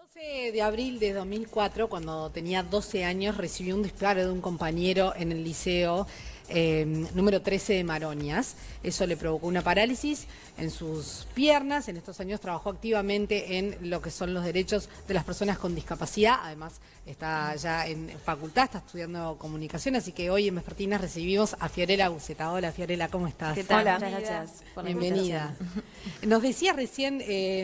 12 de abril de 2004, cuando tenía 12 años, recibí un disparo de un compañero en el liceo número 13 de Maroñas. Eso le provocó una parálisis en sus piernas. En estos años trabajó activamente en lo que son los derechos de las personas con discapacidad. Además, está ya en facultad, está estudiando comunicación. Así que hoy en Vespertinas recibimos a Fiorella Buceta. Hola, Fiorella, ¿cómo estás? ¿Qué tal? Hola. Muchas gracias por la Bienvenida. Nos decía recién,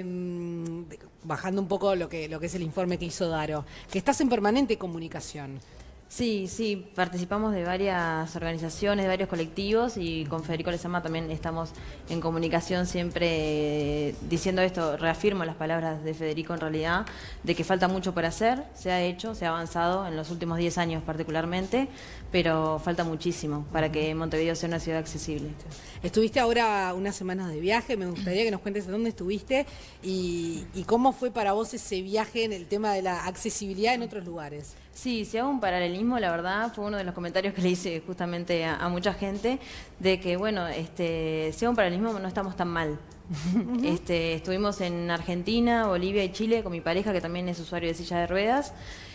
bajando un poco lo que es el informe que hizo Daro, que estás en permanente comunicación. Sí, sí, participamos de varias organizaciones, de varios colectivos y con Federico Lezama también estamos en comunicación siempre diciendo esto, reafirmo las palabras de Federico en realidad, de que falta mucho por hacer, se ha hecho, se ha avanzado en los últimos 10 años particularmente, pero falta muchísimo para que Montevideo sea una ciudad accesible. Estuviste ahora unas semanas de viaje, me gustaría que nos cuentes de dónde estuviste y cómo fue para vos ese viaje en el tema de la accesibilidad en otros lugares. Sí, si hago un paralelismo, la verdad, fue uno de los comentarios que le hice justamente a mucha gente, de que, bueno, si hago un paralelismo no estamos tan mal. Estuvimos en Argentina, Bolivia y Chile con mi pareja, que también es usuario de silla de ruedas,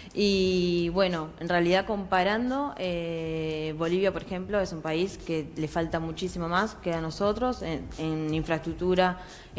y bueno, en realidad comparando, Bolivia, por ejemplo, es un país que le falta muchísimo más que a nosotros, en infraestructura,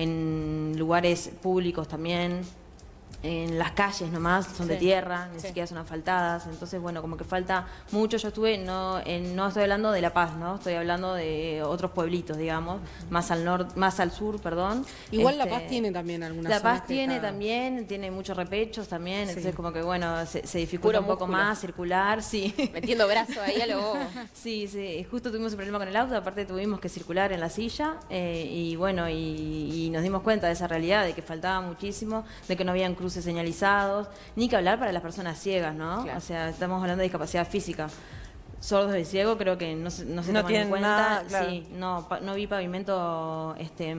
en lugares públicos también. En las calles nomás son de tierra, ni siquiera son asfaltadas, entonces bueno, como que falta mucho. Yo estuve, no estoy hablando de La Paz, ¿no? Estoy hablando de otros pueblitos, digamos, más al norte, más al sur, perdón. Igual La Paz tiene también algunas La zonas Paz tiene también, tiene muchos repechos también, entonces como que bueno, se dificulta un poco más circular, sí. Metiendo brazo ahí a lo bobo. Sí, sí, justo tuvimos un problema con el auto, aparte tuvimos que circular en la silla y bueno, y nos dimos cuenta de esa realidad, de que faltaba muchísimo, de que no habían cruces señalizados, ni que hablar para las personas ciegas, ¿no? Claro. O sea, estamos hablando de discapacidad física. Sordos y ciegos creo que no se toman en cuenta. Nada, claro. Sí, no vi pavimento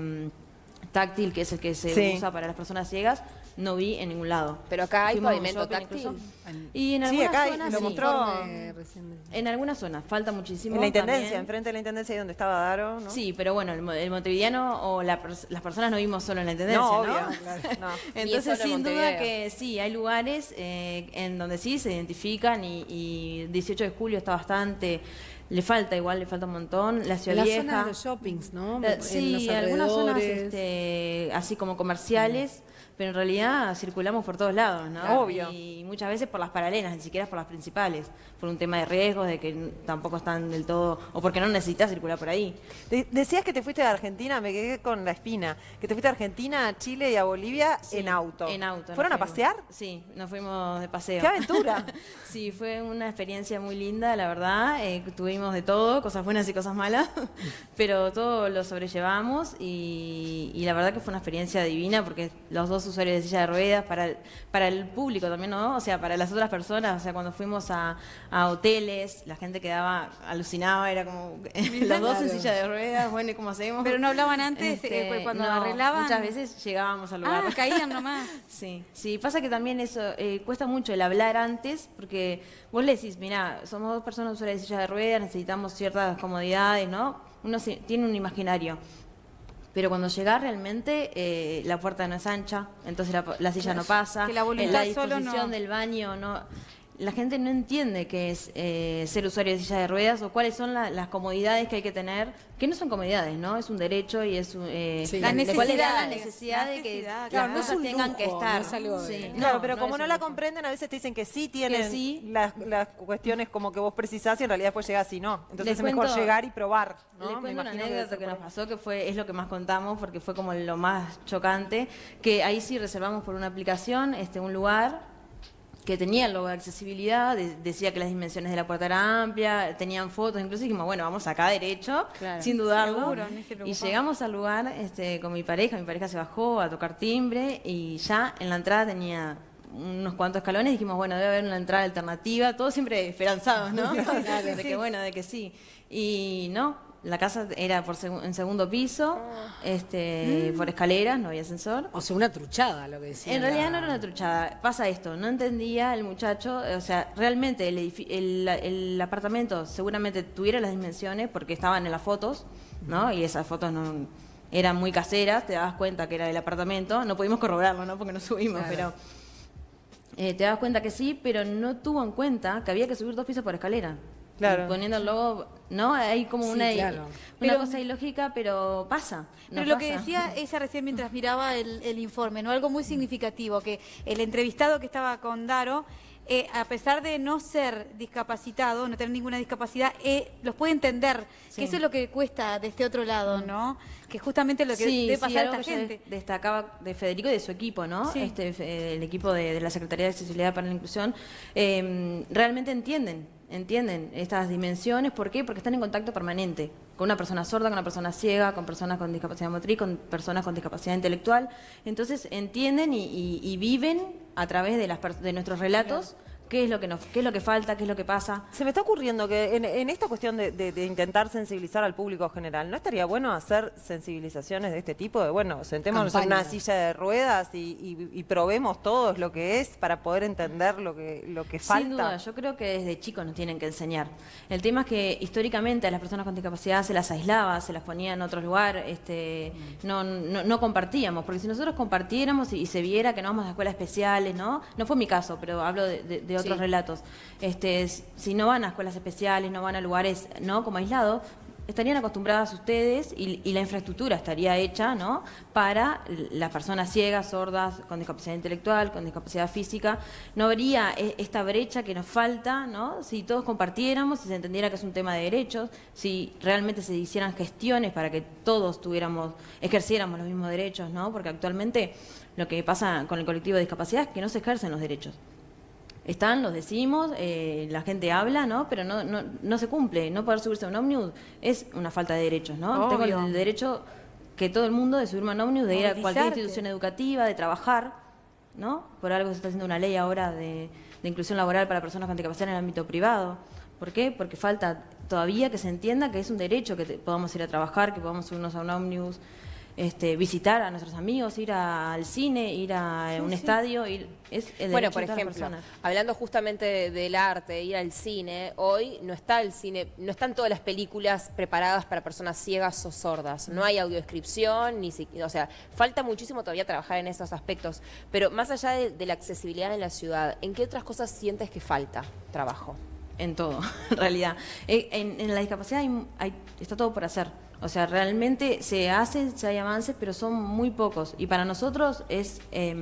táctil, que es el que se usa para las personas ciegas, no vi en ningún lado. Pero acá hay pavimento táctil. Incluso. Y en algunas acá zonas lo mostró. En algunas zonas falta muchísimo. En la intendencia, también. enfrente de la intendencia ahí donde estaba Daro, ¿no? Sí, pero bueno, el montevideano o las personas no vimos solo en la intendencia, ¿no? ¿no? Obvio, claro. No. Entonces, sin duda que sí, hay lugares en donde sí se identifican y 18 de julio está bastante. Le falta un montón. La Ciudad Vieja. La zona de los shoppings, ¿no? Sí, algunas zonas así como comerciales, pero en realidad circulamos por todos lados, ¿no? Obvio. Y muchas veces por las paralelas, ni siquiera por las principales, por un tema de riesgos, de que tampoco están del todo, o porque no necesitas circular por ahí. Decías que te fuiste a Argentina, me quedé con la espina, que te fuiste a Argentina, a Chile y a Bolivia en auto. En auto. ¿Fueron a pasear? Sí, nos fuimos de paseo. ¡Qué aventura! Sí, fue una experiencia muy linda, la verdad. Tuvimos de todo, cosas buenas y cosas malas, pero todo lo sobrellevamos y la verdad que fue una experiencia divina porque los dos usuarios de silla de ruedas, para el público también, ¿no? O sea, para las otras personas, o sea, cuando fuimos a hoteles, la gente quedaba, alucinaba, era como los dos en silla de ruedas, bueno, ¿y cómo hacemos? Pero no hablaban antes, cuando arreglaban. Muchas veces llegábamos al lugar. Caían nomás. Sí, sí, pasa que también eso, cuesta mucho el hablar antes, porque vos le decís, mirá, somos dos personas usuarias de silla de ruedas, necesitamos ciertas comodidades, ¿no? Uno tiene un imaginario. Pero cuando llegás realmente, la puerta no es ancha, entonces la silla no pasa, que la voluntad disposición solo no. del baño no. La gente no entiende qué es ser usuario de silla de ruedas o cuáles son las comodidades que hay que tener, que no son comodidades, ¿no? Es un derecho y es la necesidad de que claro, las no es cosas un tengan que lujo, estar. no es algo de- Sí, Claro, pero como es no un la lujo. comprenden, a veces te dicen que sí tienen sí. las cuestiones como que vos precisás y en realidad después llegás y no. Entonces Les es mejor cuento- llegar y probar, ¿no? Les Me cuento una imagino debe anécdota ser que por nos ahí. pasó, que es lo que más contamos, porque fue como lo más chocante, que ahí sí reservamos por una aplicación un lugar que tenía el logo de accesibilidad, decía que las dimensiones de la puerta eran amplias, tenían fotos, incluso dijimos, bueno, vamos acá derecho, sin dudarlo. Seguro, ni se Y preocupaba. llegamos al lugar con mi pareja se bajó a tocar timbre y ya en la entrada tenía unos cuantos escalones, dijimos, bueno, debe haber una entrada alternativa, todos siempre esperanzados, ¿no? De que bueno, de que sí. Y no. La casa era en segundo piso, por escaleras, no había ascensor. O sea, una truchada lo que decía. En realidad no era una truchada. Pasa esto, no entendía el muchacho, o sea, realmente el apartamento seguramente tuviera las dimensiones porque estaban en las fotos, ¿no? Y esas fotos no eran muy caseras, te dabas cuenta que era del apartamento. No pudimos corroborarlo, ¿no? Porque no subimos, Claro. te das cuenta que sí, pero no tuvo en cuenta que había que subir 2 pisos por escalera. Claro. Y poniendo el logo, ¿no? Hay como Sí, una, claro. una cosa ilógica, pero pasa. Pero lo que decía ella recién mientras miraba el informe, ¿no? Algo muy significativo, que el entrevistado que estaba con Daro, a pesar de no ser discapacitado, no tener ninguna discapacidad, los puede entender, que eso es lo que cuesta de este otro lado, ¿no? Que justamente lo que debe pasar a esta gente. Destacaba de Federico y de su equipo, ¿no? Sí. El equipo de la Secretaría de Accesibilidad para la Inclusión, realmente entienden estas dimensiones. ¿Por qué? Porque están en contacto permanente con una persona sorda, con una persona ciega, con personas con discapacidad motriz, con personas con discapacidad intelectual. Entonces entienden y viven a través de nuestros relatos qué es lo que falta, qué es lo que pasa. Se me está ocurriendo que en esta cuestión de intentar sensibilizar al público general, ¿no estaría bueno hacer sensibilizaciones de este tipo? De, bueno, sentémonos en una silla de ruedas y probemos todos lo que es para poder entender lo que falta. Sin duda, yo creo que desde chicos nos tienen que enseñar. El tema es que históricamente a las personas con discapacidad se las aislaba, se las ponía en otro lugar, no compartíamos, porque si nosotros compartiéramos y se viera que no vamos a escuelas especiales, ¿no? No fue mi caso, pero hablo de otros relatos. Si no van a escuelas especiales, no van a lugares, ¿no? Como aislados, estarían acostumbradas ustedes y la infraestructura estaría hecha, ¿no? Para las personas ciegas, sordas, con discapacidad intelectual, con discapacidad física. No habría esta brecha que nos falta, ¿no? Si todos compartiéramos, si se entendiera que es un tema de derechos, si realmente se hicieran gestiones para que todos ejerciéramos los mismos derechos, ¿no? Porque actualmente lo que pasa con el colectivo de discapacidad es que no se ejercen los derechos. Están, los decimos, la gente habla, ¿no? Pero no se cumple. No poder subirse a un ómnibus es una falta de derechos, ¿no? Obvio. Tengo el derecho que todo el mundo de subirme a un ómnibus, de ir a cualquier institución educativa, de trabajar, ¿no? Por algo se está haciendo una ley ahora de inclusión laboral para personas con discapacidad en el ámbito privado. ¿Por qué? Porque falta todavía que se entienda que es un derecho que podamos ir a trabajar, que podamos subirnos a un ómnibus, visitar a nuestros amigos, ir al cine, ir a un estadio, es el derecho Por de todas las ejemplo, personas. hablando justamente del arte, ir al cine, hoy no está el cine, no están todas las películas preparadas para personas ciegas o sordas, no hay audiodescripción, o sea, falta muchísimo todavía trabajar en esos aspectos, pero más allá de la accesibilidad en la ciudad, ¿en qué otras cosas sientes que falta trabajo? En todo, en realidad. En la discapacidad está todo por hacer. O sea, realmente se hay avances, pero son muy pocos. Y para nosotros es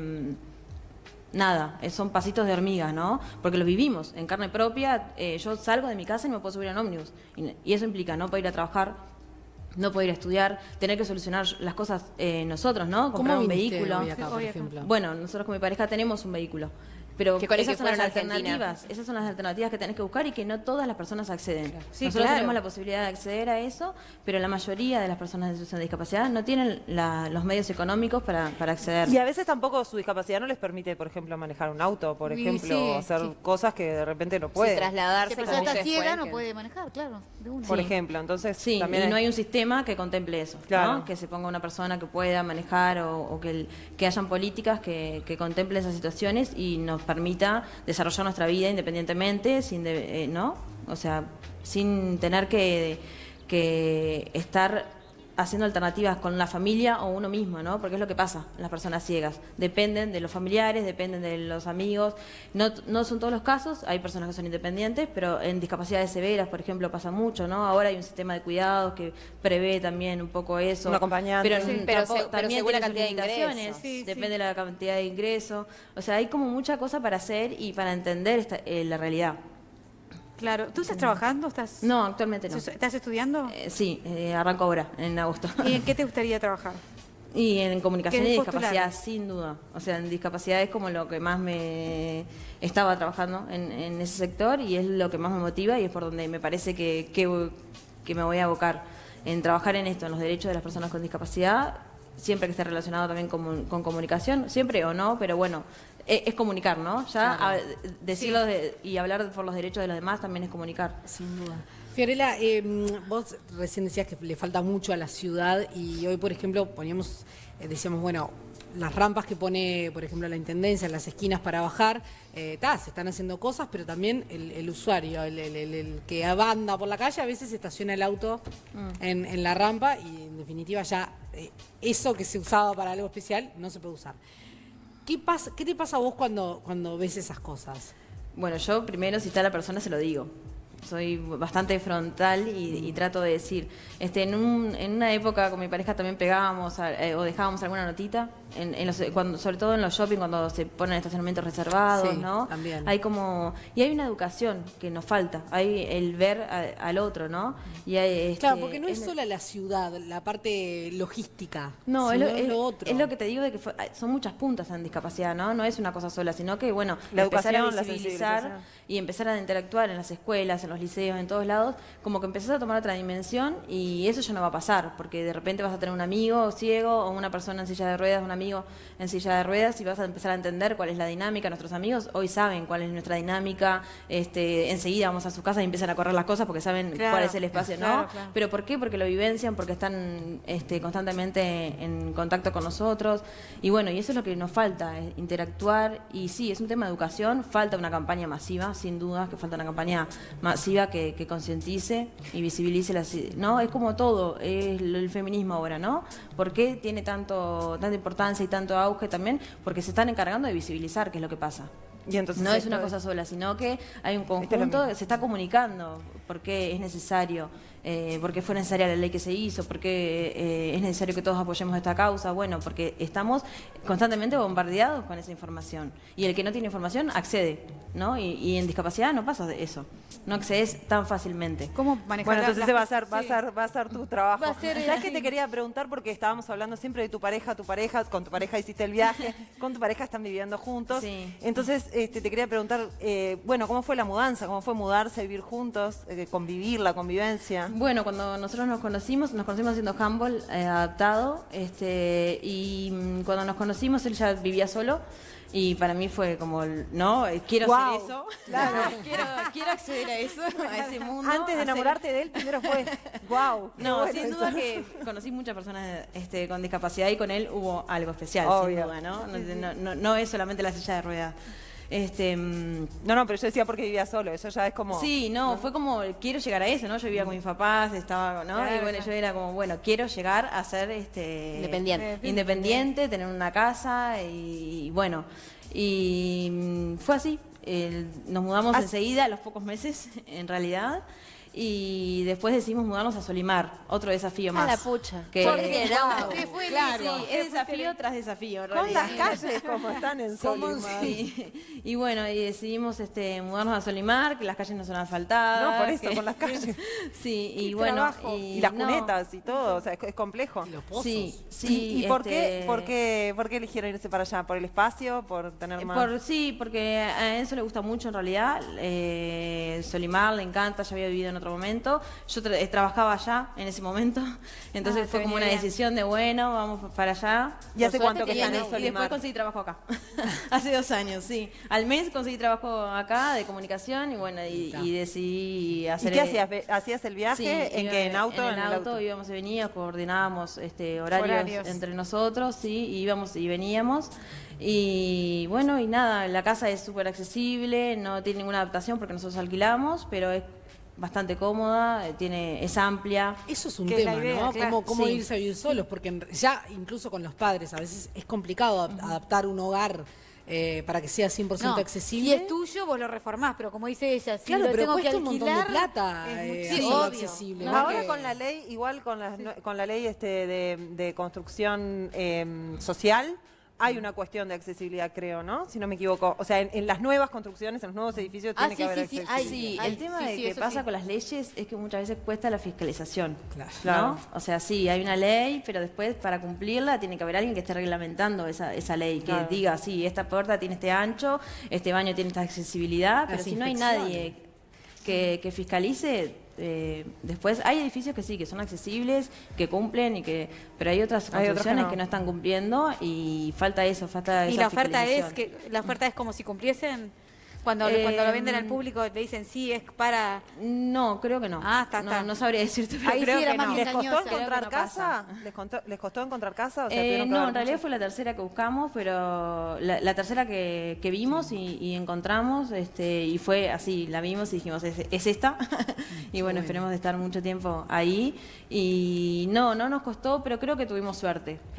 nada, son pasitos de hormiga, ¿no? Porque los vivimos en carne propia. Yo salgo de mi casa y me puedo subir a un ómnibus. Y eso implica no poder ir a trabajar, no poder ir a estudiar, tener que solucionar las cosas nosotros, ¿no? Comprar un vehículo. Hoy acá, por ejemplo? Bueno, nosotros con mi pareja tenemos un vehículo. Pero esas son las alternativas, esas son las alternativas que tenés que buscar y que no todas las personas acceden. Sí, Nosotros tenemos la posibilidad de acceder a eso, pero la mayoría de las personas en situación de discapacidad no tienen los medios económicos para acceder. Y a veces tampoco su discapacidad no les permite, por ejemplo, manejar un auto, por ejemplo, hacer cosas que de repente no pueden. Trasladarse. Si la persona está ciega, no puede manejar, claro, de una. Por ejemplo, entonces Sí, también y no hay un sistema que contemple eso, Claro. ¿no? Que se ponga una persona que pueda manejar o que hayan políticas que contemplen esas situaciones y nos permita desarrollar nuestra vida independientemente, ¿no? O sea, sin tener que estar haciendo alternativas con la familia o uno mismo, ¿no? Porque es lo que pasa, las personas ciegas. Dependen de los familiares, dependen de los amigos. No son todos los casos, hay personas que son independientes, pero en discapacidades severas, por ejemplo, pasa mucho, ¿no? Ahora hay un sistema de cuidados que prevé también un poco eso. Un acompañante. Pero también según la tiene sus cantidad de ingresos. limitaciones, depende de la cantidad de ingresos. O sea, hay como mucha cosa para hacer y para entender la realidad. Claro. ¿Tú estás trabajando? No, actualmente no. ¿Estás estudiando? Sí, arranco ahora, en agosto. ¿Y en qué te gustaría trabajar? Y en comunicación ¿Qué y postular? discapacidad, sin duda. O sea, en discapacidad es como lo que más me estaba trabajando en ese sector y es lo que más me motiva y es por donde me parece que me voy a abocar. En trabajar en esto, en los derechos de las personas con discapacidad, siempre que esté relacionado también con comunicación, siempre o no, pero bueno, es comunicar, ¿no? Ya Claro. decirlo y hablar por los derechos de los demás también es comunicar. Sin duda. Fiorella, vos recién decías que le falta mucho a la ciudad y hoy, por ejemplo, decíamos, bueno, las rampas que pone, por ejemplo, la Intendencia en las esquinas para bajar, se están haciendo cosas, pero también el usuario, el que anda por la calle, a veces estaciona el auto en la rampa y en definitiva ya eso que se usaba para algo especial no se puede usar. ¿Qué te pasa a vos cuando ves esas cosas? Bueno, yo primero, si está la persona, se lo digo. Soy bastante frontal y trato de decir, en una época con mi pareja también pegábamos o dejábamos alguna notita, sobre todo en los shopping cuando se ponen estacionamientos reservados, Sí, ¿no? también. Y hay una educación que nos falta, hay el ver al otro, ¿no? Y hay, Claro, porque no es sola la ciudad, la parte logística. No, sino es lo otro. es lo que te digo de que son muchas puntas en discapacidad, ¿no? No es una cosa sola, sino que, bueno, La empezar educación, a la visibilizar sensibilización. y empezar a interactuar en las escuelas, en los liceos, en todos lados, como que empezás a tomar otra dimensión y eso ya no va a pasar, porque de repente vas a tener un amigo ciego o una persona en silla de ruedas, un amigo en silla de ruedas y vas a empezar a entender cuál es la dinámica. Nuestros amigos hoy saben cuál es nuestra dinámica, enseguida vamos a su casa y empiezan a correr las cosas porque saben Claro, cuál es el espacio, ¿no? claro, claro. ¿Pero por qué? Porque lo vivencian, porque están constantemente en contacto con nosotros. Y bueno, y eso es lo que nos falta, interactuar. Y sí, es un tema de educación, falta una campaña masiva, sin dudas, que falta una campaña masiva que concientice y visibilice ¿no? Es como todo, es el feminismo ahora, ¿no? ¿Por qué tiene tanta importancia y tanto auge también? Porque se están encargando de visibilizar qué es lo que pasa. Y entonces No es esto una cosa sola, sino que hay un Esto es lo conjunto, mismo. se está comunicando por qué es necesario, por qué fue necesaria la ley que se hizo, por qué es necesario que todos apoyemos esta causa. Bueno, porque estamos constantemente bombardeados con esa información. Y el que no tiene información accede, ¿no? Y en discapacidad no pasa de eso. No accedes tan fácilmente. ¿Cómo manejar Bueno, entonces ese va a ser, Sí. va a ser tu trabajo. Va a ser, ¿Sabes qué sí. te quería preguntar? Porque estábamos hablando siempre de tu pareja, con tu pareja hiciste el viaje, con tu pareja están viviendo juntos. Sí. Entonces, te quería preguntar, bueno, ¿cómo fue la mudanza? ¿Cómo fue mudarse, vivir juntos, convivir, la convivencia? Bueno, cuando nosotros nos conocimos haciendo handball adaptado, y cuando nos conocimos él ya vivía solo y para mí fue como, no, quiero Guau, hacer eso, claro. quiero acceder a eso, a ese mundo. Antes de hacer- enamorarte de él, primero fue, wow. No, sin duda que conocí muchas personas con discapacidad y con él hubo algo especial, Obvio. sin duda, ¿no? No es solamente la silla de ruedas. No, pero yo decía porque vivía solo, eso ya es como... Sí, no, fue como, quiero llegar a eso, ¿no? Yo vivía con mis papás, estaba, ¿no? Claro, Y bueno, claro. yo era como, bueno, quiero llegar a ser Independiente. independiente, tener una casa y bueno, fue así. Nos mudamos enseguida, a los pocos meses, en realidad. Y después decidimos mudarnos a Solimar, otro desafío más. la pucha. Que, ¿Por qué no? ¿Qué fue Claro, eso? es desafío tras desafío. en Con realidad. las calles como están en Solimar. Sí. Y bueno, y decidimos mudarnos a Solimar, que las calles no son asfaltadas. No, por eso, que- con las calles. Sí, y Qué bueno. trabajo. Y las no. cunetas y todo, o sea, es complejo. Y los pozos. Sí, sí. ¿Y por qué eligieron irse para allá? ¿Por el espacio? ¿Por tener más...? Sí, porque a Enzo le gusta mucho en realidad. Solimar le encanta, ya había vivido en otro momento. Yo trabajaba allá en ese momento, entonces te fue como venía una bien. decisión de, bueno, vamos para allá. ¿Y hace Por cuánto que suerte están en Y después Solimar? conseguí trabajo acá. Hace 2 años, sí. Al mes conseguí trabajo acá de comunicación y bueno, y decidí ¿Y hacer... qué hacías? ¿Hacías el viaje? Sí, ¿En qué? ¿En auto? En el auto íbamos y veníamos, coordinábamos horarios entre nosotros, sí, y íbamos y veníamos. Y bueno, y nada, la casa es súper accesible, no tiene ninguna adaptación porque nosotros alquilamos, pero es bastante cómoda, es amplia. Eso es un Que es la tema, idea, ¿no? claro. ¿Cómo Sí. irse a vivir solos? Porque ya incluso con los padres a veces es complicado adaptar un hogar para que sea 100% No, accesible. si es tuyo, vos lo reformás, pero como dice ella, si Claro, lo pero tengo que cuesta un montón de alquilar, plata es muy- hacerlo obvio. accesible. No, ¿no? Ahora Que- con la ley, igual con la ley de construcción social, hay una cuestión de accesibilidad, creo, ¿no? Si no me equivoco. O sea, en las nuevas construcciones, en los nuevos edificios, tiene que haber sí, accesibilidad. Sí, Ay, el tema sí, de sí, que eso pasa sí. con las leyes es que muchas veces cuesta la fiscalización. Claro. ¿No? O sea, sí, hay una ley, pero después para cumplirla tiene que haber alguien que esté reglamentando esa ley, que Claro. diga, sí, esta puerta tiene este ancho, este baño tiene esta accesibilidad, pero Las si no hay inspecciones. nadie que fiscalice, después hay edificios que sí, que son accesibles, que cumplen, pero hay otras Hay otros que construcciones no. que no están cumpliendo y falta eso, falta Y esa la oferta es fiscalización. la oferta es como si cumpliesen cuando lo venden al público le dicen sí es para No, creo que no. Ah, está. No sabría decirte, pero Ahí creo sí era que más no. ¿Les costó engañosa. encontrar Creo que no casa? pasa. ¿Les costó encontrar casa? O sea, tuvieron que No, ver en realidad mucho. fue la tercera que buscamos, pero la tercera que vimos y encontramos, y fue así, la vimos y dijimos, es esta. Y bueno, esperemos de estar mucho tiempo ahí. Y no nos costó, pero creo que tuvimos suerte. Claro.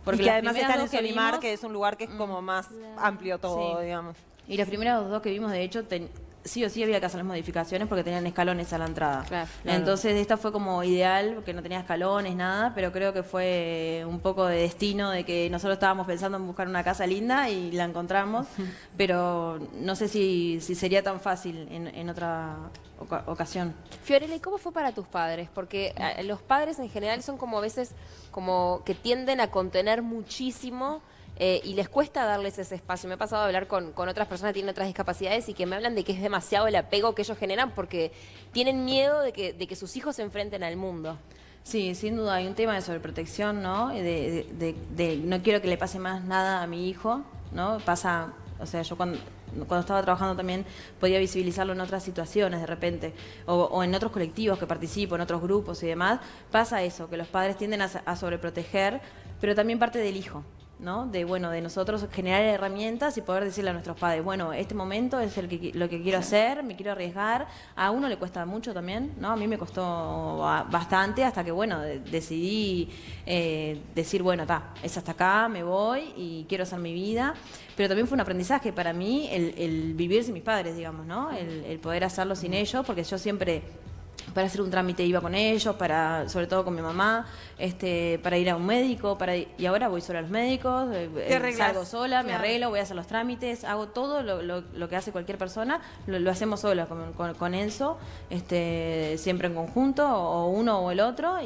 Porque y que además primeras está en dos que Solimar, vimos- que es un lugar que es como más amplio todo, Sí. digamos. Y las primeras dos que vimos, de hecho, sí o sí había que hacer las modificaciones porque tenían escalones a la entrada. Claro. Entonces esta fue como ideal, porque no tenía escalones, nada, pero creo que fue un poco de destino, de que nosotros estábamos pensando en buscar una casa linda y la encontramos, pero no sé si sería tan fácil en otra ocasión. Fiorella, ¿y cómo fue para tus padres? Porque los padres en general son como a veces como que tienden a contener muchísimo y les cuesta darles ese espacio. Me ha pasado a hablar con otras personas que tienen otras discapacidades y que me hablan de que es demasiado el apego que ellos generan porque tienen miedo de que sus hijos se enfrenten al mundo. Sí, sin duda hay un tema de sobreprotección, ¿no? De no quiero que le pase más nada a mi hijo, ¿no? Pasa, o sea, yo cuando estaba trabajando también podía visibilizarlo en otras situaciones de repente, o en otros colectivos que participo, en otros grupos y demás. Pasa eso, que los padres tienden a sobreproteger, pero también parte del hijo, ¿no? De nosotros generar herramientas y poder decirle a nuestros padres, bueno, este momento es lo que quiero hacer, me quiero arriesgar. A uno le cuesta mucho también, ¿no? A mí me costó bastante hasta que, decidí decir, es hasta acá, me voy y quiero hacer mi vida. Pero también fue un aprendizaje para mí el vivir sin mis padres, digamos, ¿no? El poder hacerlo sin ellos, porque yo siempre para hacer un trámite iba con ellos, sobre todo con mi mamá, para ir a un médico, y ahora voy sola a los médicos, salgo sola, me arreglo, voy a hacer los trámites, hago todo lo que hace cualquier persona, lo hacemos sola con Enzo, siempre en conjunto, o uno o el otro,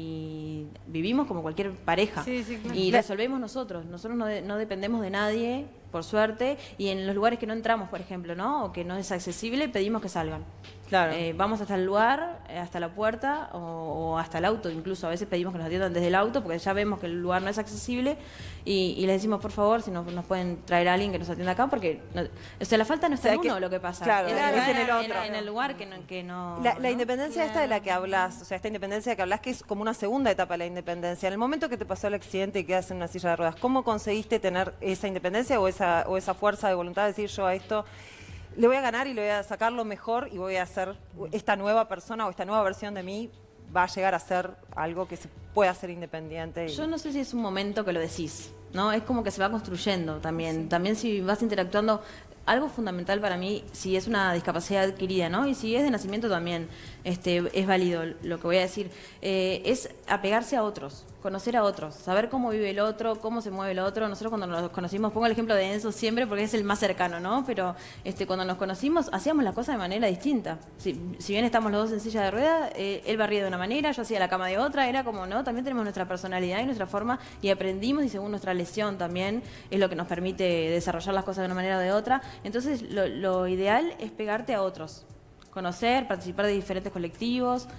y vivimos como cualquier pareja. Sí, claro. Y resolvemos nosotros no dependemos de nadie, por suerte, y en los lugares que no entramos, por ejemplo, ¿no? O que no es accesible, pedimos que salgan. Claro. Vamos hasta el lugar, hasta la puerta o hasta el auto, incluso a veces pedimos que nos atiendan desde el auto porque ya vemos que el lugar no es accesible y les decimos por favor si nos pueden traer a alguien que nos atienda acá porque la falta no está en uno, lo que pasa, claro, es en el otro. en el lugar que no La independencia esta de la que hablas, o sea, esta independencia de la que hablas que es como una segunda etapa de la independencia. En el momento que te pasó el accidente y quedas en una silla de ruedas, ¿cómo conseguiste tener esa independencia o esa fuerza de voluntad de decir yo a esto le voy a ganar y le voy a sacar lo mejor y voy a hacer esta nueva persona o esta nueva versión de mí va a llegar a ser algo que se pueda hacer independiente? Yo no sé si es un momento que lo decís, ¿no? Es como que se va construyendo también. Sí. También si vas interactuando, algo fundamental para mí, si es una discapacidad adquirida, ¿no? Y si es de nacimiento también, es válido lo que voy a decir, es apegarse a otros, conocer a otros, saber cómo vive el otro, cómo se mueve el otro. Nosotros cuando nos conocimos, pongo el ejemplo de Enzo siempre porque es el más cercano, ¿no? Pero cuando nos conocimos hacíamos las cosas de manera distinta. Si bien estamos los dos en silla de ruedas, él barría de una manera, yo hacía la cama de otra, era como, ¿no? También tenemos nuestra personalidad y nuestra forma y aprendimos y según nuestra lesión también es lo que nos permite desarrollar las cosas de una manera o de otra. Entonces lo ideal es pegarte a otros, conocer, participar de diferentes colectivos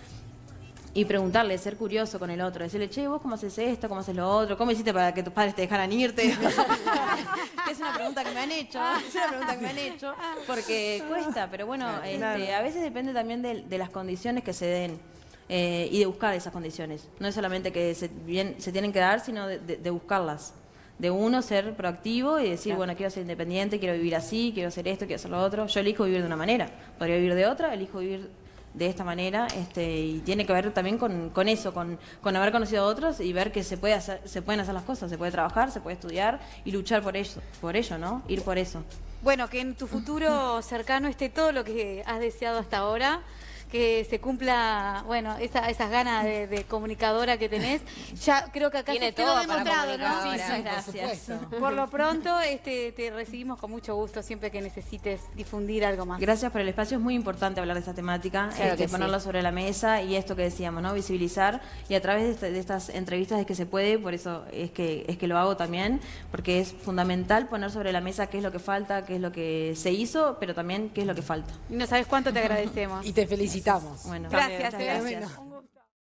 y preguntarle, ser curioso con el otro, decirle, che, ¿vos cómo haces esto? ¿Cómo haces lo otro? ¿Cómo hiciste para que tus padres te dejaran irte? Es una pregunta que me han hecho, porque cuesta, pero bueno, a veces depende también de las condiciones que se den y de buscar esas condiciones. No es solamente que se tienen que dar, sino de buscarlas. De uno ser proactivo y decir, bueno, quiero ser independiente, quiero vivir así, quiero hacer esto, quiero hacer lo otro. Yo elijo vivir de una manera, podría vivir de otra, elijo vivir de esta manera, y tiene que ver también con eso, con haber conocido a otros y ver que se pueden hacer las cosas, se puede trabajar, se puede estudiar y luchar por ello, ¿no? Ir por eso. Bueno, que en tu futuro cercano esté todo lo que has deseado hasta ahora, que se cumpla, esas ganas de comunicadora que tenés. Ya creo que acá tiene se quedó todo demostrado, para ¿no? sí, gracias. Por lo pronto, te recibimos con mucho gusto siempre que necesites difundir algo más. Gracias por el espacio, es muy importante hablar de esta temática, Claro que ponerla sobre la mesa y esto que decíamos, ¿no? Visibilizar, y a través de estas entrevistas es que se puede, por eso es que lo hago también, porque es fundamental poner sobre la mesa qué es lo que falta, qué es lo que se hizo, pero también qué es lo que falta. Y no sabes cuánto te agradecemos. Y te felicitamos. Bueno, Gracias, muchas gracias.